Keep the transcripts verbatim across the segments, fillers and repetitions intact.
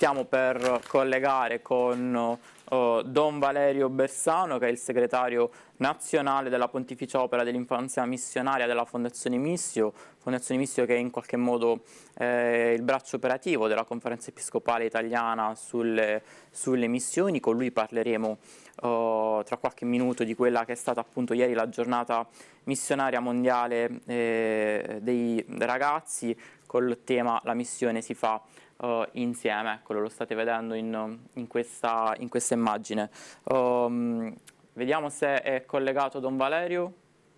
stiamo per collegare con uh, Don Valerio Bersano, che è il segretario nazionale della Pontificia Opera dell'Infanzia Missionaria della Fondazione Missio, Fondazione Missio che è in qualche modo eh, il braccio operativo della Conferenza Episcopale Italiana sulle, sulle missioni. Con lui parleremo uh, tra qualche minuto di quella che è stata appunto ieri la giornata missionaria mondiale eh, dei ragazzi, col tema "La missione si fa uh, insieme". Eccolo, lo state vedendo in, in, questa, in questa immagine. Um, vediamo se è collegato Don Valerio.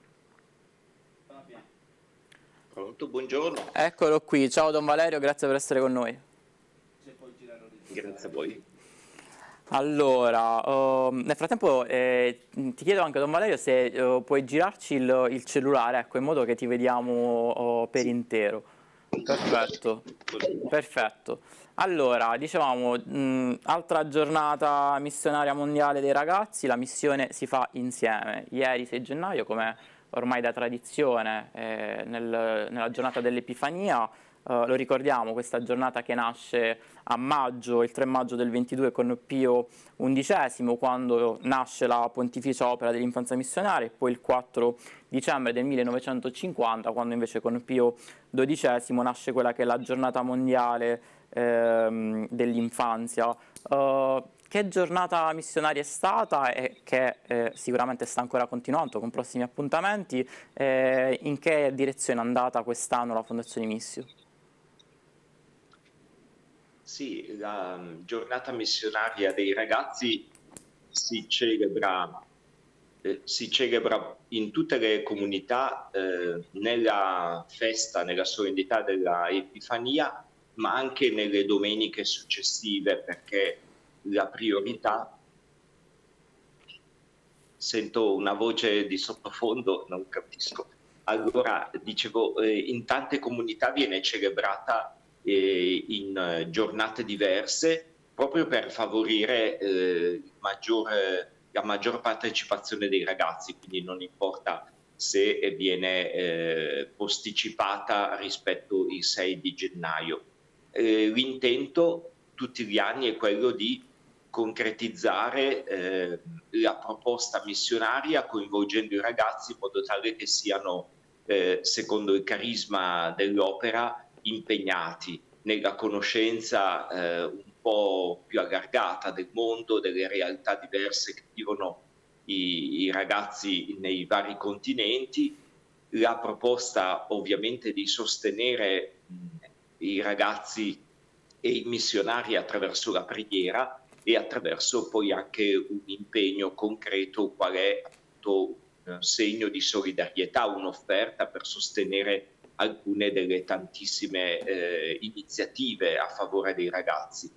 Pronto, buongiorno. Eccolo qui, ciao Don Valerio, grazie per essere con noi. Grazie a voi. Allora, uh, nel frattempo eh, ti chiedo anche, Don Valerio, se uh, puoi girarci il, il cellulare, ecco, in modo che ti vediamo uh, per intero. Perfetto, perfetto. Allora, dicevamo, mh, altra giornata missionaria mondiale dei ragazzi, la missione si fa insieme. Ieri sei gennaio, come ormai da tradizione, eh, nel, nella giornata dell'Epifania, Uh, lo ricordiamo, questa giornata che nasce a maggio, il tre maggio del ventidue, con Pio undicesimo, quando nasce la Pontificia Opera dell'Infanzia Missionaria, e poi il quattro dicembre del millenovecentocinquanta, quando invece con Pio dodicesimo nasce quella che è la giornata mondiale ehm, dell'infanzia. Uh, che giornata missionaria è stata e che eh, sicuramente sta ancora continuando con prossimi appuntamenti? Eh, in che direzione è andata quest'anno la Fondazione Missio? Sì, la giornata missionaria dei ragazzi si celebra, eh, si celebra in tutte le comunità eh, nella festa, nella solennità della Epifania, ma anche nelle domeniche successive, perché la priorità... Sento una voce di sottofondo, non capisco. Allora, dicevo, eh, in tante comunità viene celebrata eh, in eh, giornate diverse, proprio per favorire eh, maggior, eh, la maggior partecipazione dei ragazzi, quindi non importa se viene eh, posticipata rispetto il sei di gennaio. Eh, l'intento tutti gli anni è quello di concretizzare eh, la proposta missionaria coinvolgendo i ragazzi in modo tale che siano, eh, secondo il carisma dell'opera, impegnati nella conoscenza eh, un po' più allargata del mondo, delle realtà diverse che vivono i, i ragazzi nei vari continenti. La proposta ovviamente di sostenere mh, i ragazzi e i missionari attraverso la preghiera e attraverso poi anche un impegno concreto, qual è appunto un segno di solidarietà, un'offerta per sostenere alcune delle tantissime eh, iniziative a favore dei ragazzi.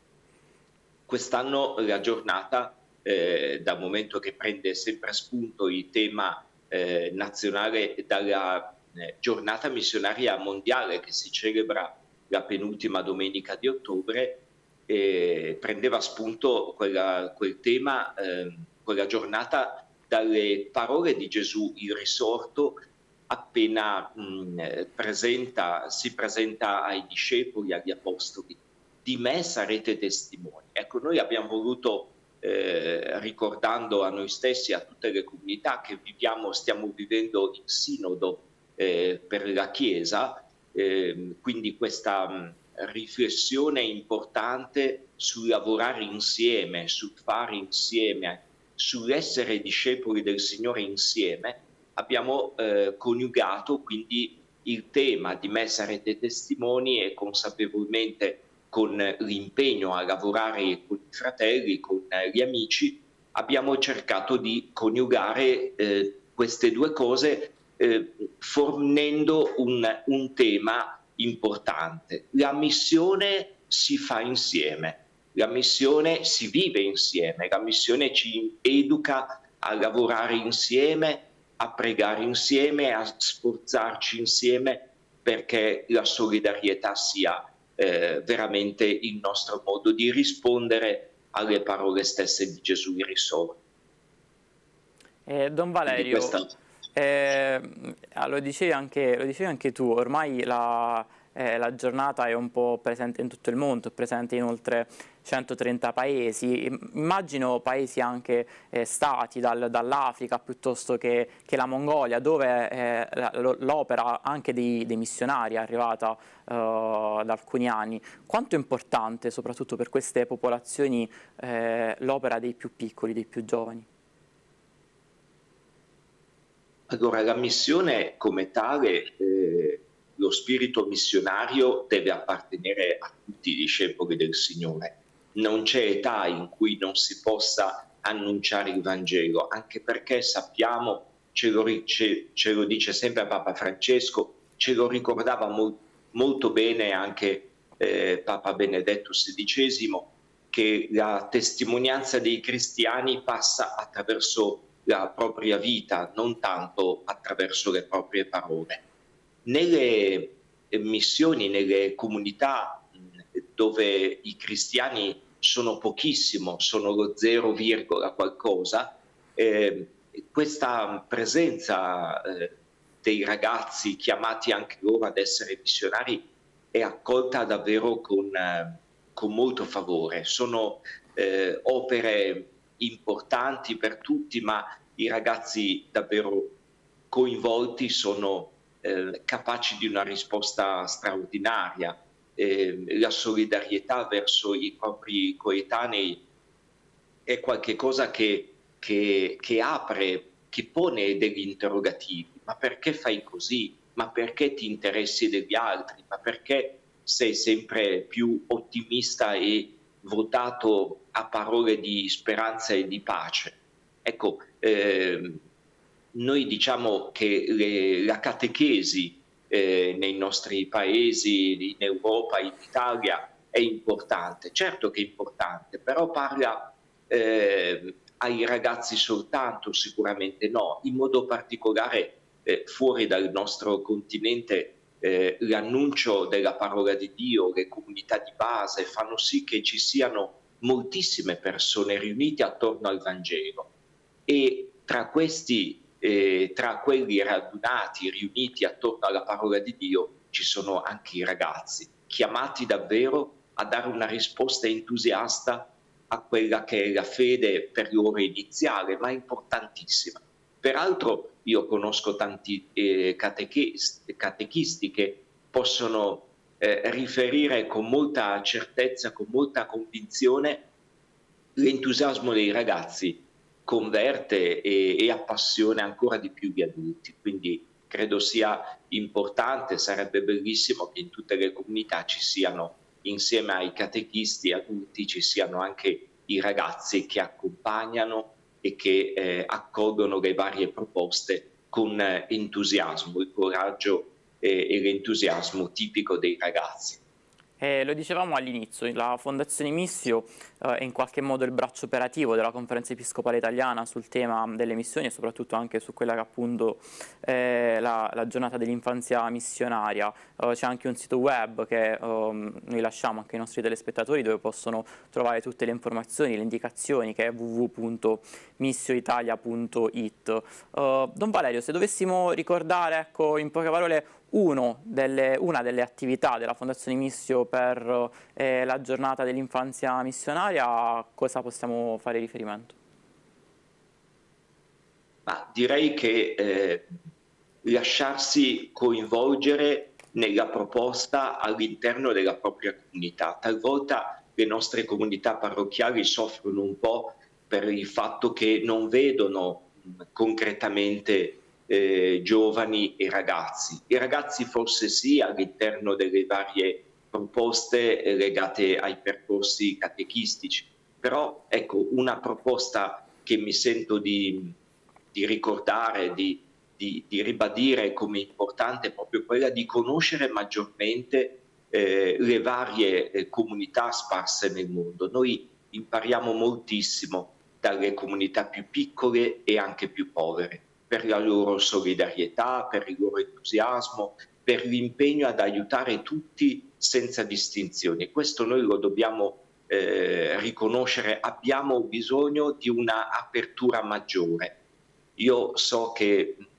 Quest'anno la giornata, eh, dal momento che prende sempre spunto il tema eh, nazionale dalla eh, giornata missionaria mondiale che si celebra la penultima domenica di ottobre, eh, prendeva spunto quella, quel tema, eh, quella giornata, dalle parole di Gesù, il risorto, appena mh, presenta, si presenta ai discepoli, agli apostoli: di me sarete testimoni. Ecco, noi abbiamo voluto, eh, ricordando a noi stessi, a tutte le comunità che viviamo, stiamo vivendo il sinodo eh, per la Chiesa, eh, quindi questa mh, riflessione importante sul lavorare insieme, sul fare insieme, sull'essere discepoli del Signore insieme, abbiamo eh, coniugato quindi il tema di me sarete testimoni e consapevolmente con l'impegno a lavorare con i fratelli, con gli amici, abbiamo cercato di coniugare eh, queste due cose eh, fornendo un, un tema importante. La missione si fa insieme, la missione si vive insieme, la missione ci educa a lavorare insieme, a pregare insieme, a sforzarci insieme perché la solidarietà sia eh, veramente il nostro modo di rispondere alle parole stesse di Gesù il risorto. Eh, Don Valerio, questa... eh, lo, dicevi anche, lo dicevi anche tu, ormai la, eh, la giornata è un po' presente in tutto il mondo, è presente in oltre centotrenta paesi, immagino paesi anche eh, stati dal, dall'Africa piuttosto che, che la Mongolia, dove eh, l'opera anche dei, dei missionari è arrivata uh, da alcuni anni. Quanto è importante, soprattutto per queste popolazioni, eh, l'opera dei più piccoli, dei più giovani? Allora, la missione come tale, eh, lo spirito missionario deve appartenere a tutti i discepoli del Signore. Non c'è età in cui non si possa annunciare il Vangelo, anche perché sappiamo, ce lo, ce, ce lo dice sempre Papa Francesco, ce lo ricordava mo molto bene anche eh, Papa Benedetto sedicesimo, che la testimonianza dei cristiani passa attraverso la propria vita, non tanto attraverso le proprie parole. Nelle missioni, nelle comunità dove i cristiani sono pochissimo, sono lo zero, qualcosa, eh, questa presenza eh, dei ragazzi chiamati anche loro ad essere missionari è accolta davvero con, eh, con molto favore. Sono eh, opere importanti per tutti, ma i ragazzi davvero coinvolti sono eh, capaci di una risposta straordinaria. Eh, la solidarietà verso i propri coetanei è qualcosa che, che, che apre, che pone degli interrogativi. Ma perché fai così? Ma perché ti interessi degli altri? Ma perché sei sempre più ottimista e votato a parole di speranza e di pace? Ecco, eh, noi diciamo che le, la catechesi eh, nei nostri paesi, in Europa, in Italia, è importante. Certo che è importante, però parla eh, ai ragazzi soltanto, sicuramente no. In modo particolare eh, fuori dal nostro continente eh, l'annuncio della parola di Dio, le comunità di base fanno sì che ci siano moltissime persone riunite attorno al Vangelo, e tra questi, eh, tra quelli radunati, riuniti attorno alla parola di Dio, ci sono anche i ragazzi, chiamati davvero a dare una risposta entusiasta a quella che è la fede per loro iniziale, ma importantissima. Peraltro io conosco tanti eh, catechisti che possono eh, riferire con molta certezza, con molta convinzione, l'entusiasmo dei ragazzi converte e, e appassiona ancora di più gli adulti. Quindi credo sia importante, sarebbe bellissimo che in tutte le comunità ci siano, insieme ai catechisti adulti, ci siano anche i ragazzi che accompagnano e che eh, accolgono le varie proposte con eh, entusiasmo, il coraggio eh, e l'entusiasmo tipico dei ragazzi. Eh, lo dicevamo all'inizio, la Fondazione Missio eh, è in qualche modo il braccio operativo della Conferenza Episcopale Italiana sul tema delle missioni e soprattutto anche su quella che appunto è la, la giornata dell'infanzia missionaria. Eh, c'è anche un sito web che eh, noi lasciamo anche ai nostri telespettatori, dove possono trovare tutte le informazioni, le indicazioni, che è w w w punto missioitalia punto it. Uh, Don Valerio, se dovessimo ricordare, ecco, in poche parole, uno delle, una delle attività della Fondazione Missio per eh, la giornata dell'infanzia missionaria, a cosa possiamo fare riferimento? Ma direi che eh, lasciarsi coinvolgere nella proposta all'interno della propria comunità. Talvolta le nostre comunità parrocchiali soffrono un po' per il fatto che non vedono concretamente eh, giovani e ragazzi. I ragazzi forse sì, all'interno delle varie proposte eh, legate ai percorsi catechistici, però ecco, una proposta che mi sento di, di ricordare, di, di, di ribadire come importante, è proprio quella di conoscere maggiormente eh, le varie eh, comunità sparse nel mondo. Noi impariamo moltissimo dalle comunità più piccole e anche più povere, per la loro solidarietà, per il loro entusiasmo, per l'impegno ad aiutare tutti senza distinzioni. Questo noi lo dobbiamo eh, riconoscere, abbiamo bisogno di una apertura maggiore. Io so che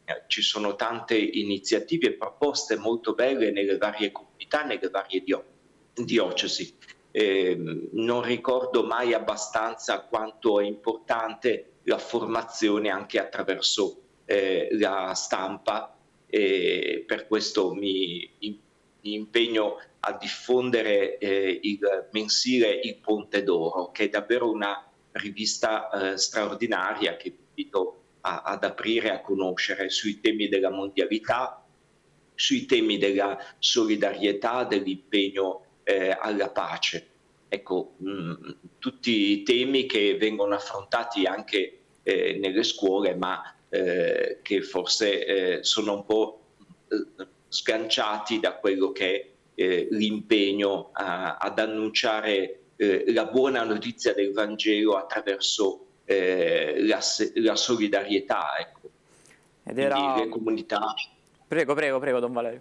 eh, ci sono tante iniziative e proposte molto belle nelle varie comunità, nelle varie dio diocesi. Eh, non ricordo mai abbastanza quanto è importante la formazione anche attraverso eh, la stampa, e per questo mi, mi impegno a diffondere eh, il mensile Il Ponte d'Oro, che è davvero una rivista eh, straordinaria che vi invito a, ad aprire, a conoscere sui temi della mondialità, sui temi della solidarietà, dell'impegno eh, alla pace. Ecco, mh, tutti i temi che vengono affrontati anche eh, nelle scuole, ma eh, che forse eh, sono un po' eh, sganciati da quello che è eh, l'impegno ad annunciare eh, la buona notizia del Vangelo attraverso eh, la, la solidarietà. Ecco. Ed Quindi era... le comunità... Prego, prego, prego, Don Valerio.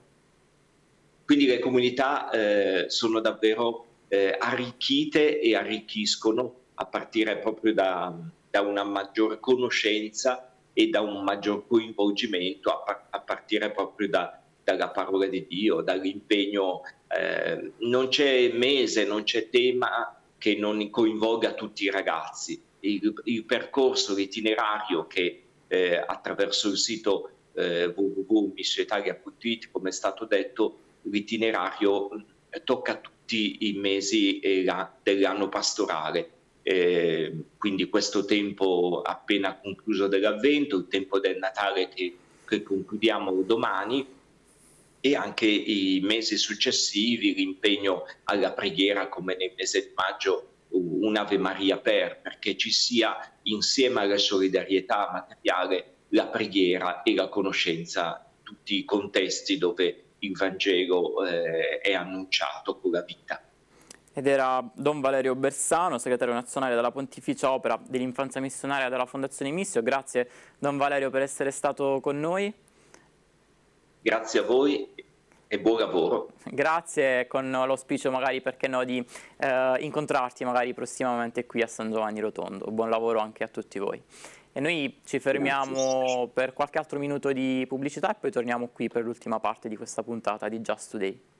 Quindi le comunità eh, sono davvero eh, arricchite e arricchiscono a partire proprio da, da una maggiore conoscenza e da un maggior coinvolgimento, a, par a partire proprio da, dalla parola di Dio, dall'impegno. Eh, non c'è mese, non c'è tema che non coinvolga tutti i ragazzi. Il, il percorso, l'itinerario che eh, attraverso il sito eh, w w w punto missioitalia punto it, come è stato detto, l'itinerario tocca tutti i mesi dell'anno pastorale. Eh, quindi questo tempo appena concluso dell'Avvento, il tempo del Natale che, che concludiamo domani, e anche i mesi successivi, l'impegno alla preghiera come nel mese di maggio, un'Ave Maria per, perché ci sia insieme alla solidarietà materiale la preghiera e la conoscenza, tutti i contesti dove il Vangelo eh, è annunciato con la vita. Ed era Don Valerio Bersano, segretario nazionale della Pontificia Opera dell'Infanzia Missionaria della Fondazione Missio. Grazie Don Valerio per essere stato con noi. Grazie a voi e buon lavoro. Grazie, con l'auspicio magari, perché no, di eh, incontrarti magari prossimamente qui a San Giovanni Rotondo. Buon lavoro anche a tutti voi. E noi ci fermiamo Grazie. per qualche altro minuto di pubblicità e poi torniamo qui per l'ultima parte di questa puntata di Just Today.